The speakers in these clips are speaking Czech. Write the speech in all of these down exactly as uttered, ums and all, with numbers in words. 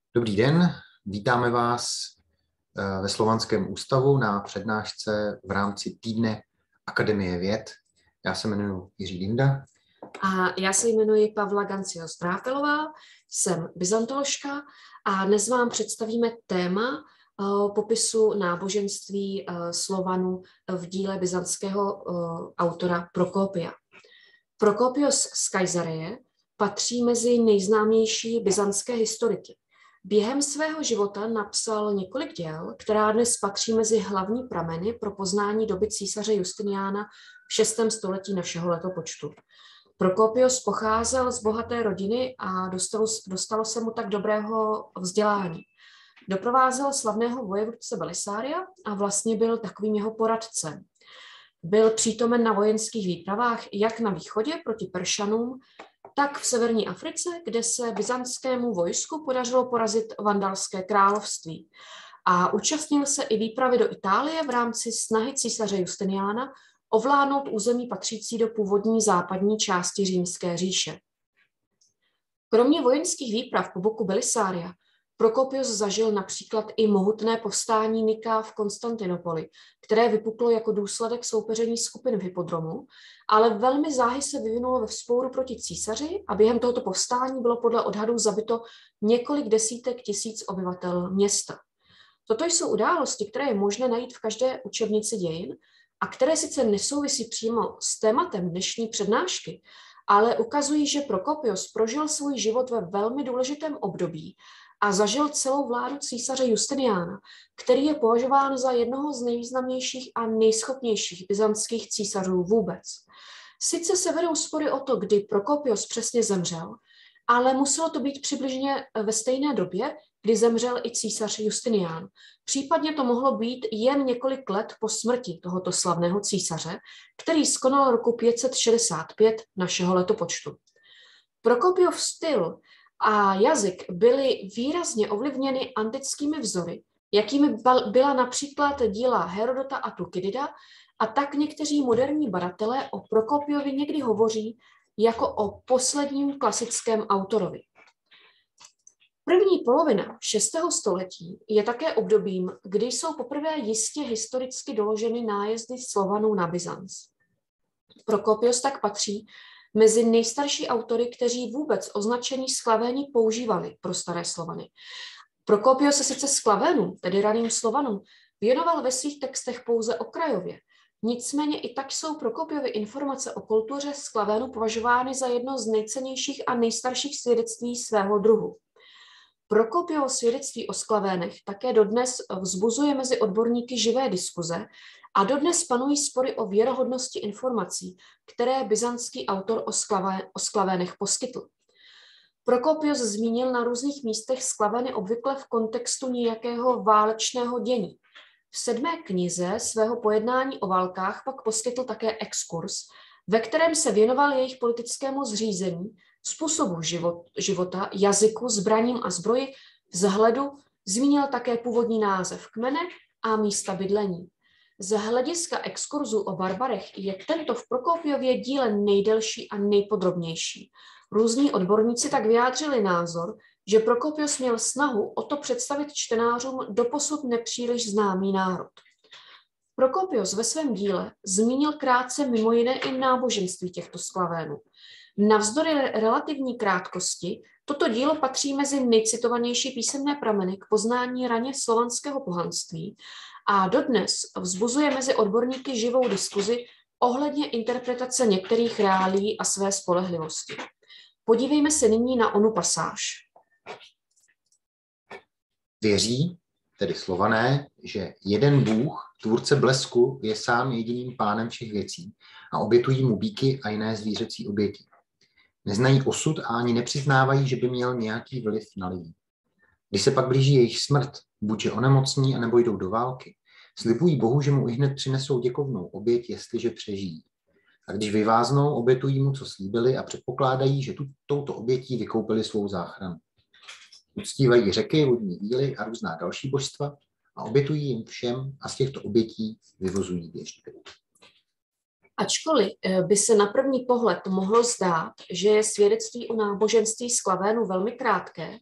Dobrý den, vítáme vás ve Slovanském ústavu na přednášce v rámci týdne Akademie věd. Já se jmenuji Jiří Dinda. A já se jmenuji Pavla Gancios-Brátelová, jsem byzantoložka a dnes vám představíme téma uh, popisu náboženství uh, Slovanů v díle byzantského uh, autora Prokopia. Prokopios z Kajsareje patří mezi nejznámější byzantské historiky. Během svého života napsal několik děl, která dnes patří mezi hlavní prameny pro poznání doby císaře Justiniána v šestém století našeho letopočtu. Prokopios pocházel z bohaté rodiny a dostalo, dostalo se mu tak dobrého vzdělání. Doprovázel slavného vojevůdce Belisária a vlastně byl takovým jeho poradcem. Byl přítomen na vojenských výpravách jak na východě proti Peršanům, tak v severní Africe, kde se byzantskému vojsku podařilo porazit vandalské království. A účastnil se i výpravy do Itálie v rámci snahy císaře Justiniána ovládnout území patřící do původní západní části Římské říše. Kromě vojenských výprav po boku Belisária, Prokopios zažil například i mohutné povstání Nika v Konstantinopoli, které vypuklo jako důsledek soupeření skupin v hypodromu, ale velmi záhy se vyvinulo ve vzpouru proti císaři a během tohoto povstání bylo podle odhadů zabito několik desítek tisíc obyvatel města. Toto jsou události, které je možné najít v každé učebnici dějin a které sice nesouvisí přímo s tématem dnešní přednášky, ale ukazují, že Prokopios prožil svůj život ve velmi důležitém období a zažil celou vládu císaře Justiniána, který je považován za jednoho z nejvýznamnějších a nejschopnějších byzantských císařů vůbec. Sice se vedou spory o to, kdy Prokopios přesně zemřel, ale muselo to být přibližně ve stejné době, kdy zemřel i císař Justinián. Případně to mohlo být jen několik let po smrti tohoto slavného císaře, který skonal roku pět set šedesát pět našeho letopočtu. Prokopiův styl a jazyk byly výrazně ovlivněny antickými vzory, jakými byla například díla Herodota a Tukidida, a tak někteří moderní badatelé o Prokopiovi někdy hovoří jako o posledním klasickém autorovi. První polovina šestého století je také obdobím, kdy jsou poprvé jistě historicky doloženy nájezdy Slovanů na Byzanc. Prokopios tak patří mezi nejstarší autory, kteří vůbec označení Sklavéni používali pro staré Slovany. Prokopios se sice Sklavénům, tedy raným Slovanům, věnoval ve svých textech pouze okrajově. Nicméně i tak jsou Prokopiovy informace o kultuře Sklavénů považovány za jedno z nejcennějších a nejstarších svědectví svého druhu. Prokopiovo svědectví o Sklavénech také dodnes vzbuzuje mezi odborníky živé diskuze a dodnes panují spory o věrohodnosti informací, které byzantský autor o, Sklavé, o Sklavénech poskytl. Prokopios zmínil na různých místech Sklavény obvykle v kontextu nějakého válečného dění. V sedmé knize svého pojednání o válkách pak poskytl také exkurs, ve kterém se věnoval jejich politickému zřízení, způsobu život, života, jazyku, zbraním a zbroji, vzhledu, zmínil také původní název kmene a místa bydlení. Z hlediska exkurzu o barbarech je tento v Prokopiově díle nejdelší a nejpodrobnější. Různí odborníci tak vyjádřili názor, že Prokopios měl snahu o to představit čtenářům doposud nepříliš známý národ. Prokopios ve svém díle zmínil krátce mimo jiné i náboženství těchto Sklavénů. Navzdory relativní krátkosti toto dílo patří mezi nejcitovanější písemné prameny k poznání raně slovanského pohanství a dodnes vzbuzuje mezi odborníky živou diskuzi ohledně interpretace některých reálií a své spolehlivosti. Podívejme se nyní na onu pasáž. Věří, tedy Slované, že jeden Bůh, tvůrce blesku, je sám jediným pánem všech věcí a obětují mu býky a jiné zvířecí oběti. Neznají osud a ani nepřiznávají, že by měl nějaký vliv na lidi. Když se pak blíží jejich smrt, buď je onemocní, anebo jdou do války, slibují Bohu, že mu ihned přinesou děkovnou oběť, jestliže přežijí. A když vyváznou, obětují mu, co slíbili a předpokládají, že tu, touto obětí vykoupili svou záchranu. Uctívají řeky, vodní víly a různá další božstva a obětují jim všem a z těchto obětí vyvozují věštby. Ačkoliv by se na první pohled mohlo zdát, že je svědectví o náboženství Sklavénů velmi krátké,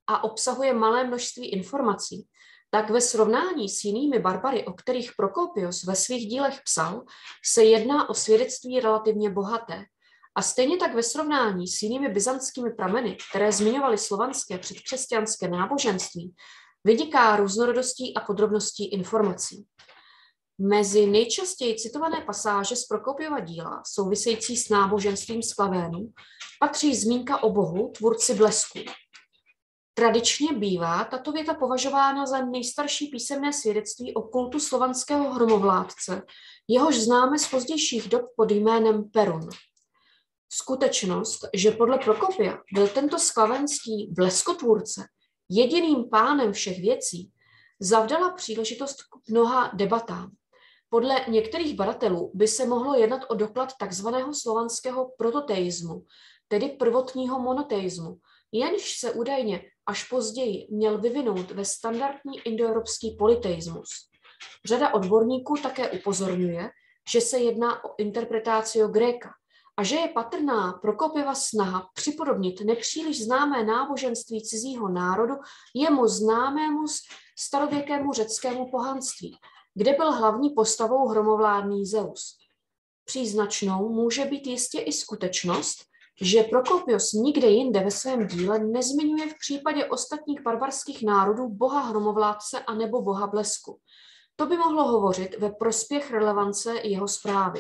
a obsahuje malé množství informací, tak ve srovnání s jinými barbary, o kterých Prokopios ve svých dílech psal, se jedná o svědectví relativně bohaté. A stejně tak ve srovnání s jinými byzantskými prameny, které zmiňovaly slovanské předkřesťanské náboženství, vyniká různorodostí a podrobností informací. Mezi nejčastěji citované pasáže z Prokopiova díla, související s náboženstvím Sklavénů, patří zmínka o Bohu, tvůrci blesku. Tradičně bývá tato věta považována za nejstarší písemné svědectví o kultu slovanského hromovládce, jehož známe z pozdějších dob pod jménem Perun. Skutečnost, že podle Prokopia byl tento sklavenský bleskotvůrce jediným pánem všech věcí, zavdala příležitost k mnoha debatám. Podle některých badatelů by se mohlo jednat o doklad takzvaného slovanského prototeismu, tedy prvotního monoteismu, jenž se údajně až později měl vyvinout ve standardní indoevropský polyteismus. Řada odborníků také upozorňuje, že se jedná o interpretatio Graeca a že je patrná Prokopiova snaha připodobnit nepříliš známé náboženství cizího národu jemu známému starověkému řeckému pohanství, kde byl hlavní postavou hromovládný Zeus. Příznačnou může být jistě i skutečnost, že Prokopios nikde jinde ve svém díle nezmiňuje v případě ostatních barbarských národů boha hromovládce anebo boha blesku. To by mohlo hovořit ve prospěch relevance jeho zprávy.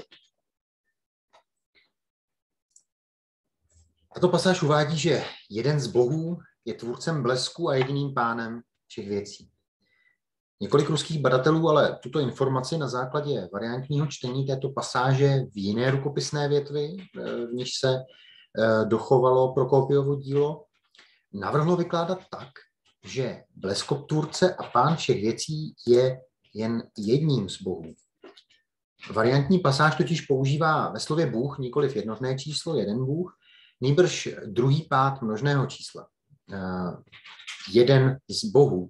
Tato pasáž uvádí, že jeden z bohů je tvůrcem blesku a jediným pánem všech věcí. Několik ruských badatelů ale tuto informaci na základě variantního čtení této pasáže v jiné rukopisné větvi, v níž se dochovalo Prokopiovo dílo, navrhlo vykládat tak, že bleskotvůrce a pán všech věcí je jen jedním z bohů. Variantní pasáž totiž používá ve slově Bůh nikoliv jednotné číslo, jeden Bůh, nýbrž druhý pád množného čísla. Jeden z bohů.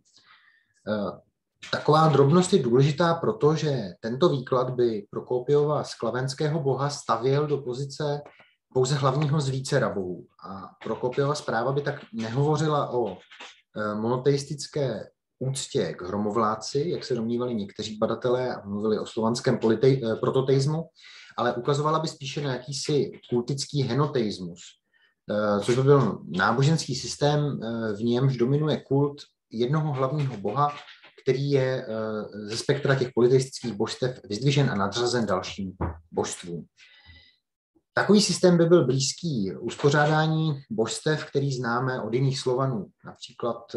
Taková drobnost je důležitá, protože tento výklad by Prokopiova sklavenského boha stavěl do pozice pouze hlavního z vícera bohů. A Prokopiova zpráva by tak nehovořila o monoteistické úctě k hromovládci, jak se domnívali někteří badatelé a mluvili o slovanském politej, prototeismu, ale ukazovala by spíše na jakýsi kultický henoteismus, což by byl náboženský systém, v němž dominuje kult jednoho hlavního boha, který je ze spektra těch politeistických božstev vyzdvižen a nadřazen dalším božstvům. Takový systém by byl blízký uspořádání božstev, který známe od jiných Slovanů, například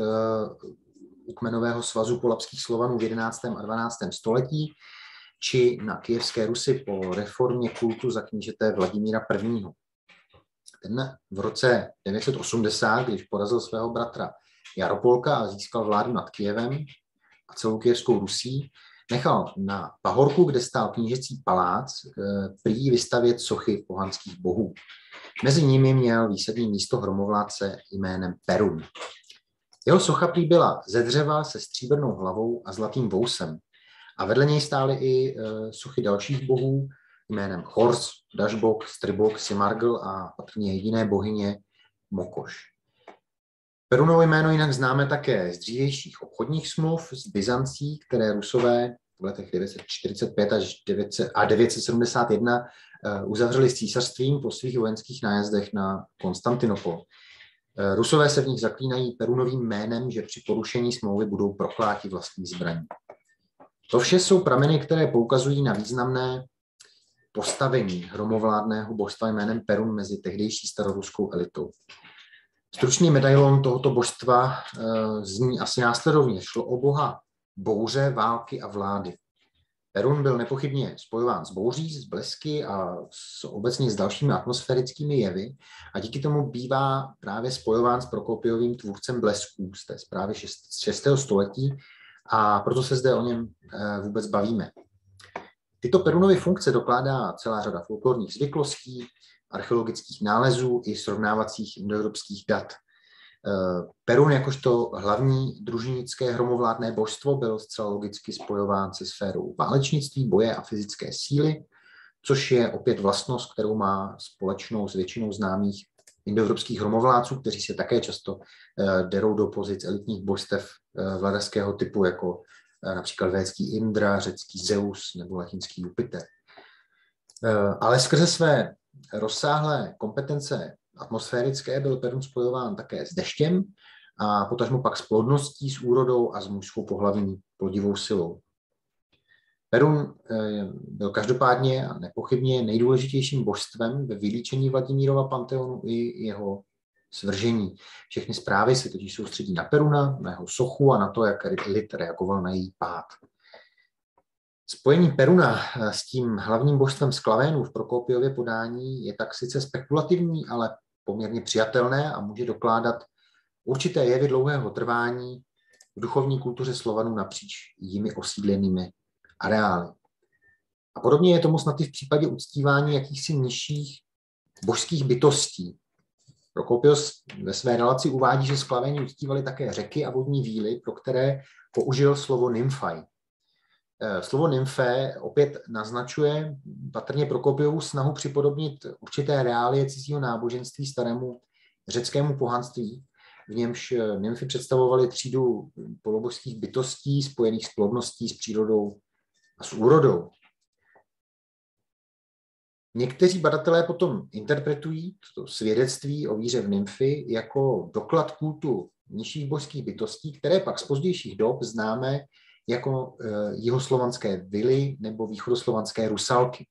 u kmenového svazu polabských Slovanů v jedenáctém a dvanáctém století, či na Kyjevské Rusi po reformě kultu za knížete Vladimíra prvního. Ten v roce devět set osmdesát, když porazil svého bratra Jaropolka a získal vládu nad Kyjevem a celou Kyjevskou Rusí, nechal na pahorku, kde stál knížecí palác, prý vystavět sochy pohanských bohů. Mezi nimi měl výsadní místo hromovládce jménem Perun. Jeho socha prý byla ze dřeva se stříbrnou hlavou a zlatým vousem a vedle něj stály i sochy dalších bohů jménem Hors, Dažbok, Stribok, Simargl a patrně jediné bohyně Mokoš. Perunovo jméno jinak známe také z dřívějších obchodních smluv z Byzancí, které Rusové v letech devět set čtyřicet pět až devět set sedmdesát jedna uzavřeli s císařstvím po svých vojenských nájezdech na Konstantinopol. Rusové se v nich zaklínají Perunovým jménem, že při porušení smlouvy budou prokláti vlastní zbraní. To vše jsou prameny, které poukazují na významné postavení hromovládného božstva jménem Perun mezi tehdejší staroruskou elitou. Stručný medailon tohoto božstva uh, zní asi následovně. Šlo o boha bouře, války a vlády. Perun byl nepochybně spojován s bouří, s blesky a s, obecně s dalšími atmosférickými jevy a díky tomu bývá právě spojován s Prokopiovým tvůrcem blesků z té zprávy šestého století a proto se zde o něm uh, vůbec bavíme. Tyto Perunovy funkce dokládá celá řada folklorních zvyklostí, archeologických nálezů i srovnávacích indoevropských dat. Perun jakožto hlavní družinické hromovládné božstvo byl zcela logicky spojován se sférou válečnictví, boje a fyzické síly, což je opět vlastnost, kterou má společnou s většinou známých indoevropských hromovládců, kteří se také často derou do pozic elitních božstev vladařského typu, jako například védský Indra, řecký Zeus nebo latinský Jupiter. Ale skrze své rozsáhlé kompetence atmosférické byl Perun spojován také s deštěm a potažmo pak s plodností, s úrodou a s mužskou pohlavní plodivou silou. Perun byl každopádně a nepochybně nejdůležitějším božstvem ve vylíčení Vladimírova panteonu i jeho svržení. Všechny zprávy se totiž soustředí na Peruna, na jeho sochu a na to, jak lid reagoval na její pád. Spojení Peruna s tím hlavním božstvem Sklavénů v Prokopiově podání je tak sice spekulativní, ale poměrně přijatelné a může dokládat určité jevy dlouhého trvání v duchovní kultuře Slovanů napříč jimi osídlenými areály. A podobně je tomu snad i v případě uctívání jakýchsi nižších božských bytostí. Prokopios ve své relaci uvádí, že Sklavéni uctívali také řeky a vodní víly, pro které použil slovo nymfaj. Slovo nymfé opět naznačuje patrně Prokopiovu snahu připodobnit určité reálie cizího náboženství starému řeckému pohanství, v němž nymfy představovaly třídu polobožských bytostí spojených s plodností, s přírodou a s úrodou. Někteří badatelé potom interpretují to svědectví o víře v nymfy jako doklad kultu nižších božských bytostí, které pak z pozdějších dob známe jako jihoslovanské vily nebo východoslovanské rusalky.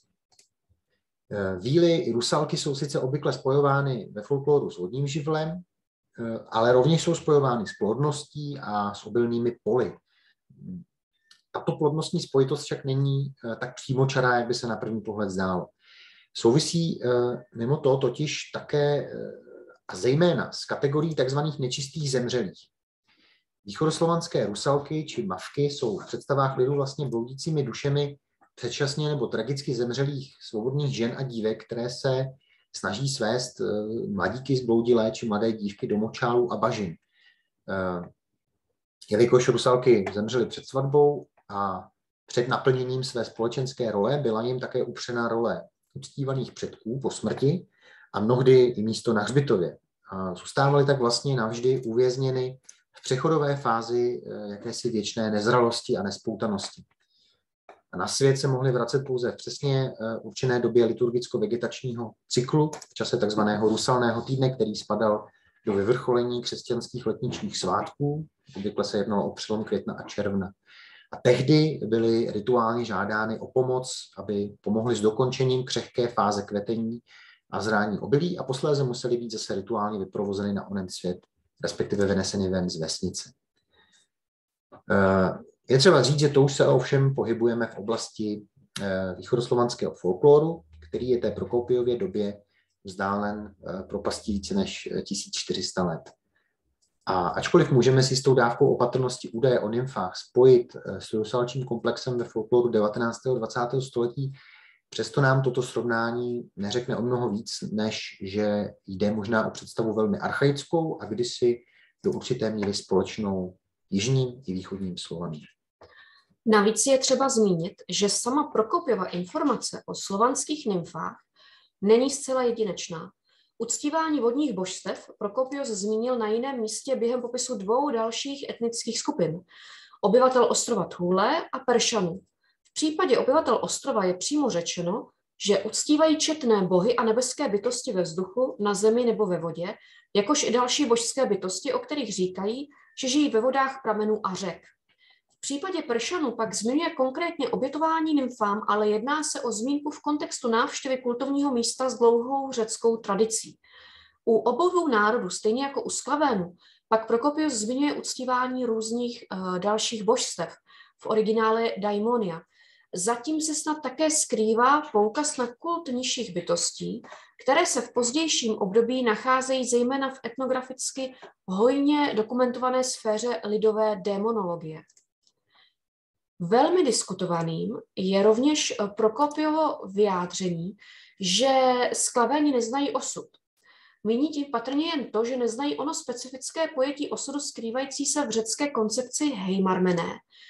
Víly i rusalky jsou sice obvykle spojovány ve folkloru s vodním živlem, ale rovněž jsou spojovány s plodností a s obilnými poli. Tato plodnostní spojitost však není tak přímočará, jak by se na první pohled zdálo. Souvisí mimo to totiž také a zejména s kategorií tzv. Nečistých zemřelých. Východoslovanské rusalky či mavky jsou v představách lidu vlastně bloudícími dušemi předčasně nebo tragicky zemřelých svobodných žen a dívek, které se snaží svést mladíky zbloudilé či mladé dívky do močálů a bažin. Jelikož rusalky zemřely před svatbou a před naplněním své společenské role, byla jim také upřena role uctívaných předků po smrti a mnohdy i místo na hřbitově. A zůstávaly tak vlastně navždy uvězněny v přechodové fázi jakési věčné nezralosti a nespoutanosti. A na svět se mohli vracet pouze v přesně určené době liturgicko-vegetačního cyklu, v čase takzvaného rusalného týdne, který spadal do vyvrcholení křesťanských letničních svátků. Obvykle se jednalo o přelom května a června. A tehdy byly rituálně žádány o pomoc, aby pomohli s dokončením křehké fáze kvetení a zrání obilí a posléze museli být zase rituálně vyprovozeny na onen svět, respektive vyneseny ven z vesnice. Je třeba říct, že to už se ovšem pohybujeme v oblasti východoslovanského folkloru, který je té Prokopiově době vzdálen propastí více než tisíc čtyři sta let. A ačkoliv můžeme si s tou dávkou opatrnosti údaje o nymfách spojit s rusalčím komplexem ve folkloru devatenáctého a dvacátého století, přesto nám toto srovnání neřekne o mnoho víc, než že jde možná o představu velmi archaickou a kdysi do určité míry společnou jižním i východním Slovanům. Navíc je třeba zmínit, že sama Prokopiova informace o slovanských nymfách není zcela jedinečná. Uctívání vodních božstev Prokopios zmínil na jiném místě během popisu dvou dalších etnických skupin, obyvatel ostrova Thule a Peršanů. V případě obyvatel ostrova je přímo řečeno, že uctívají četné bohy a nebeské bytosti ve vzduchu, na zemi nebo ve vodě, jakož i další božské bytosti, o kterých říkají, že žijí ve vodách pramenů a řek. V případě Peršanů pak zmiňuje konkrétně obětování nymfám, ale jedná se o zmínku v kontextu návštěvy kultovního místa s dlouhou řeckou tradicí. U obou národů, stejně jako u Sklavénů, pak Prokopios zmiňuje uctívání různých uh, dalších božstev, v originále daimonia. Zatím se snad také skrývá poukaz na kult nižších bytostí, které se v pozdějším období nacházejí zejména v etnograficky hojně dokumentované sféře lidové démonologie. Velmi diskutovaným je rovněž Prokopiovo vyjádření, že Sklavéni neznají osud. Míní tím patrně jen to, že neznají ono specifické pojetí osudu skrývající se v řecké koncepci heimarmené.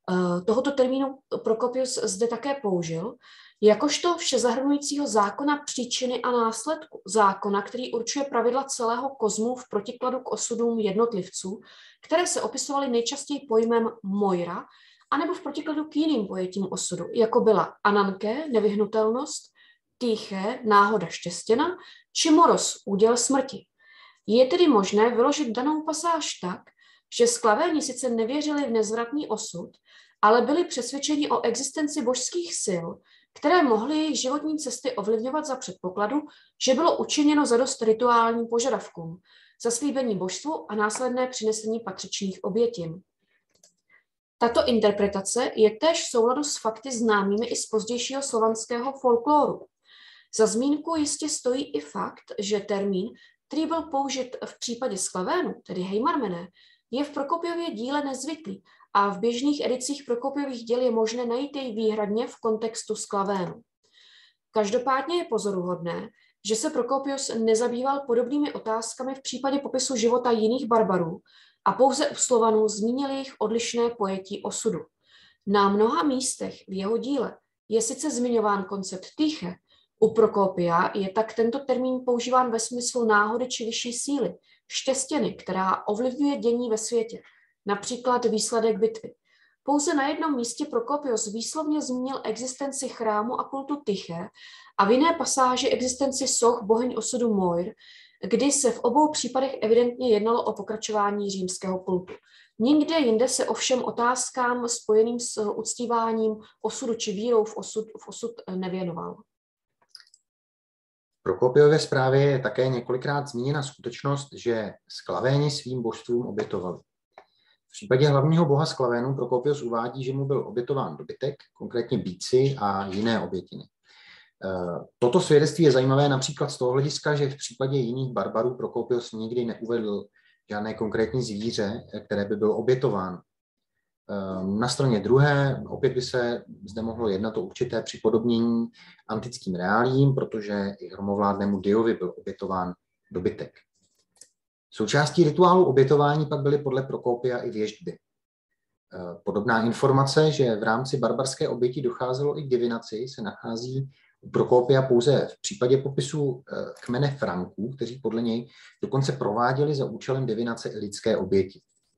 Tohoto termínu Prokopius zde také použil, jakožto všezahrnujícího zákona příčiny a následku, zákona, který určuje pravidla celého kozmu v protikladu k osudům jednotlivců, které se opisovaly nejčastěji pojmem moira, anebo v protikladu k jiným pojetím osudu, jako byla ananke, nevyhnutelnost, týché, náhoda štěstěna, či moros, úděl smrti. Je tedy možné vyložit danou pasáž tak, že Sklavéni sice nevěřili v nezvratný osud, ale byli přesvědčeni o existenci božských sil, které mohly jejich životní cesty ovlivňovat za předpokladu, že bylo učiněno zadost rituálním požadavkům, zaslíbení božstvu a následné přinesení patřičných obětin. Tato interpretace je též v souladu s fakty známými i z pozdějšího slovanského folkloru. Za zmínku jistě stojí i fakt, že termín, který byl použit v případě Sklavénu, tedy Heimarmené, je v Prokopěvě díle nezvyklý a v běžných edicích Prokopěvých děl je možné najít jej výhradně v kontextu Sklavénu. Každopádně je pozoruhodné, že se Prokopius nezabýval podobnými otázkami v případě popisu života jiných barbarů a pouze u Slovanů zmínil jejich odlišné pojetí osudu. Na mnoha místech v jeho díle je sice zmiňován koncept týche, u Prokopia je tak tento termín používán ve smyslu náhody či vyšší síly, štěstěny, která ovlivňuje dění ve světě, například výsledek bitvy. Pouze na jednom místě Prokopios výslovně zmínil existenci chrámu a kultu Tyché a v jiné pasáži existenci soch bohyň osudu Moir, kdy se v obou případech evidentně jednalo o pokračování římského kultu. Nikde jinde se ovšem otázkám spojeným s uctíváním osudu či vírou v osud, v osud nevěnoval. V Prokopiově zprávě je také několikrát zmíněna skutečnost, že Sklavéni svým božstvům obětovali. V případě hlavního boha Sklavénů Prokopios uvádí, že mu byl obětován dobytek, konkrétně býci a jiné obětiny. Toto svědectví je zajímavé například z toho hlediska, že v případě jiných barbarů Prokopios nikdy neuvedl žádné konkrétní zvíře, které by bylo obětováno. Na straně druhé opět by se zde mohlo jednat o určité připodobnění antickým reálím, protože i hromovládnému Diovi byl obětován dobytek. Součástí rituálu obětování pak byly podle Prokopia i věštby. Podobná informace, že v rámci barbarské oběti docházelo i k divinaci, se nachází u Prokopia pouze v případě popisu kmene Franků, kteří podle něj dokonce prováděli za účelem divinace i lidské oběti.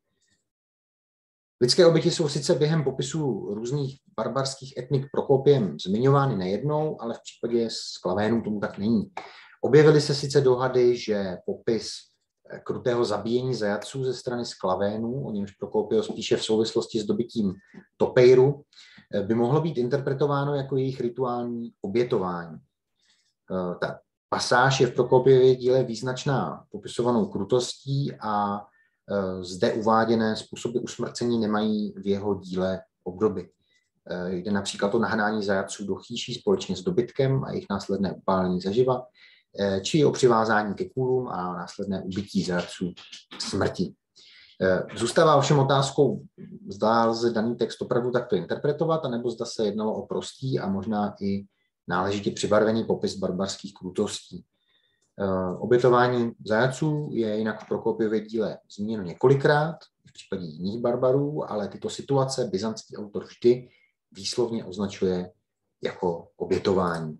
Lidské oběti jsou sice během popisu různých barbarských etnik Prokopiem zmiňovány nejednou, ale v případě Sklavénů tomu tak není. Objevily se sice dohady, že popis krutého zabíjení zajatců ze strany Sklavénů, o němž Prokopios píše v souvislosti s dobytím Topeiru, by mohlo být interpretováno jako jejich rituální obětování. Ta pasáž je v Prokopiově díle význačná popisovanou krutostí a zde uváděné způsoby usmrcení nemají v jeho díle obdoby. Jde například o nahnání zajatců do chýší společně s dobytkem a jejich následné upálení zaživa, či o přivázání ke kůlům a následné ubytí zajatců k smrti. Zůstává ovšem otázkou, zda lze daný text opravdu takto interpretovat, anebo zda se jednalo o prostý a možná i náležitě přibarvený popis barbarských krutostí. Obětování zajatců je jinak v Prokopiově díle zmíněno několikrát, v případě jiných barbarů, ale tyto situace byzantský autor vždy výslovně označuje jako obětování.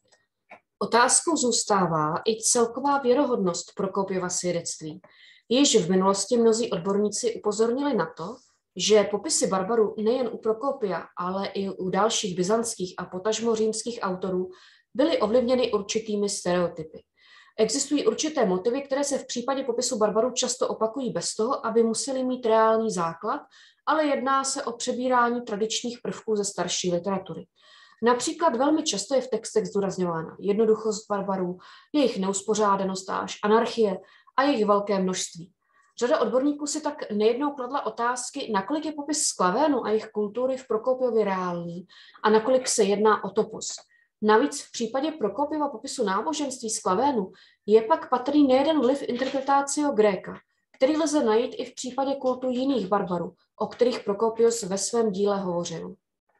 Otázkou zůstává i celková věrohodnost Prokopiova svědectví. Již v minulosti mnozí odborníci upozornili na to, že popisy barbarů nejen u Prokopia, ale i u dalších byzantských a potažmo římských autorů byly ovlivněny určitými stereotypy. Existují určité motivy, které se v případě popisu barbarů často opakují bez toho, aby museli mít reálný základ, ale jedná se o přebírání tradičních prvků ze starší literatury. Například velmi často je v textech zdůrazňována jednoduchost barbarů, jejich neuspořádanost až anarchie a jejich velké množství. Řada odborníků si tak nejednou kladla otázky, nakolik je popis Sklavénu a jejich kultury v Prokopiově reálný a nakolik se jedná o topos. Navíc v případě Prokopiova popisu náboženství Sklavénu je pak patrný nejeden vliv interpretácio Gréka, který lze najít i v případě kultu jiných barbarů, o kterých Prokopios ve svém díle hovořil.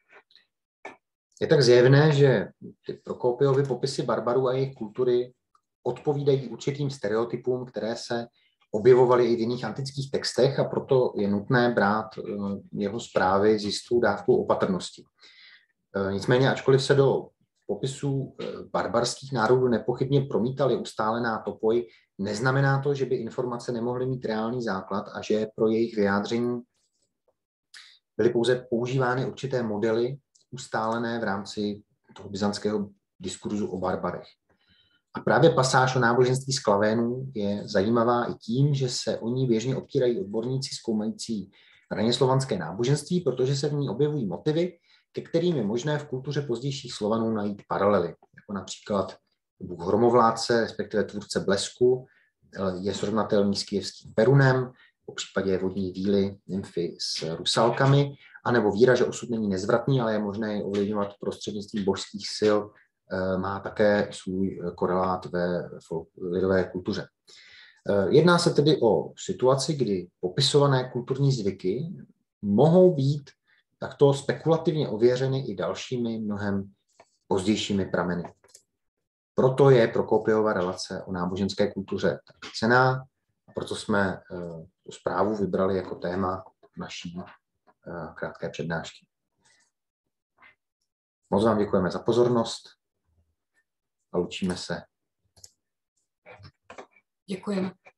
Je tak zjevné, že ty Prokopiovy popisy barbarů a jejich kultury odpovídají určitým stereotypům, které se objevovaly i v jiných antických textech a proto je nutné brát jeho zprávy s jistou dávkou opatrnosti. Nicméně, ačkoliv se do popisů barbarských národů nepochybně promítaly ustálená topoj, neznamená to, že by informace nemohly mít reálný základ a že pro jejich vyjádření byly pouze používány určité modely ustálené v rámci toho byzantského diskurzu o barbarech. A právě pasáž o náboženství Sklavénů je zajímavá i tím, že se o ní běžně opírají odborníci zkoumající raněslovanské náboženství, protože se v ní objevují motivy, ke kterým je možné v kultuře pozdějších Slovanů najít paralely. Jako například Bůh hromovládce, respektive tvůrce blesku, je srovnatelný s kyjevským Perunem, po případě vodní víly, nymfy s rusalkami, anebo víra, že osud není nezvratný, ale je možné ji ovlivňovat prostřednictvím božských sil, má také svůj korelát ve lidové kultuře. Jedná se tedy o situaci, kdy popisované kulturní zvyky mohou být takto spekulativně ověřeny i dalšími mnohem pozdějšími prameny. Proto je Prokopiova relace o náboženské kultuře tak cenná a proto jsme tu zprávu vybrali jako téma naší krátké přednášky. Moc vám děkujeme za pozornost a loučíme se. Děkujeme.